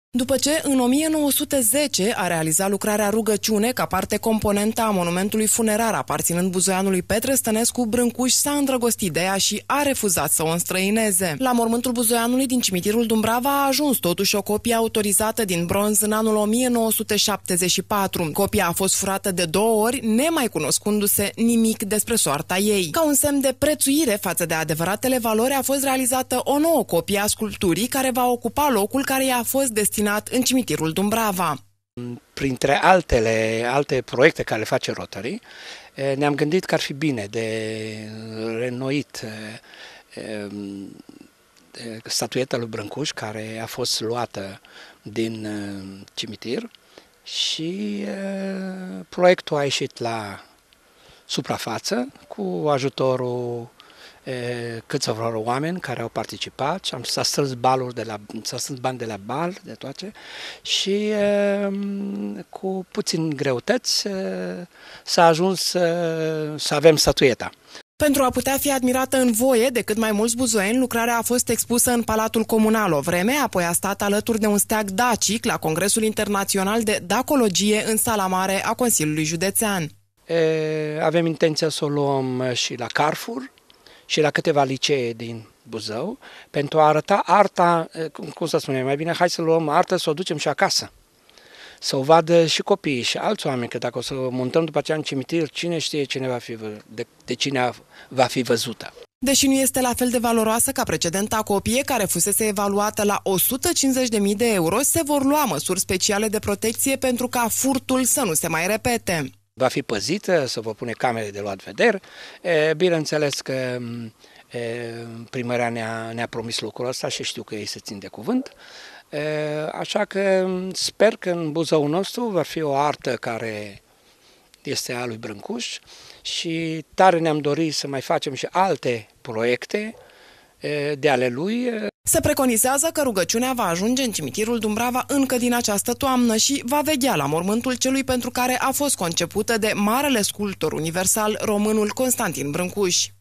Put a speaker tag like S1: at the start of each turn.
S1: După ce în 1910 a realizat lucrarea Rugăciune ca parte componentă a monumentului funerar aparținând buzoianului Petre Stănescu, Brâncuș s-a îndrăgostit de ea și a refuzat să o înstrăineze. La mormântul buzoianului din cimitirul Dumbrava a ajuns totuși o copie autorizată din bronz în anul 1974. Copia a fost furată de 2 ori, nemai cunoscându-se nimic despre soarta ei. Ca un semn de prețuire față de adevăratele valori a fost realizată o nouă copie a sculpturii care va ocupa locul care i-a fost destinat în cimitirul Dumbrava.
S2: Printre alte proiecte care le face Rotary, ne-am gândit că ar fi bine de reînnoit statueta lui Brâncuș, care a fost luată din cimitir, și proiectul a ieșit la suprafață cu ajutorul câțiva oameni care au participat și s-a strâns bani de la bal, de toate, și cu puțin greutăți s-a ajuns să avem statueta.
S1: Pentru a putea fi admirată în voie de cât mai mulți buzoieni, lucrarea a fost expusă în Palatul Comunal o vreme, apoi a stat alături de un steag dacic la Congresul Internațional de Dacologie în sala mare a Consiliului Județean.
S2: Avem intenția să o luăm și la Carrefour și la câteva licee din Buzău, pentru a arăta arta, cum să spunem, mai bine hai să luăm artă, să o ducem și acasă, să o vadă și copiii și alți oameni, că dacă o să o montăm după aceea în cimitir, cine știe de cine va fi văzută.
S1: Deși nu este la fel de valoroasă ca precedenta copie, care fusese evaluată la 150.000 de euro, se vor lua măsuri speciale de protecție pentru ca furtul să nu se mai repete.
S2: Va fi păzită, se vor pune camere de luat vederi. Bineînțeles că primăria ne-a promis lucrul ăsta și știu că ei se țin de cuvânt. Așa că sper că în Buzăul nostru va fi o artă care este a lui Brâncuș și tare ne-am dorit să mai facem și alte proiecte de ale lui.
S1: Se preconizează că rugăciunea va ajunge în cimitirul Dumbrava încă din această toamnă și va veghea la mormântul celui pentru care a fost concepută de marele sculptor universal, românul Constantin Brâncuș.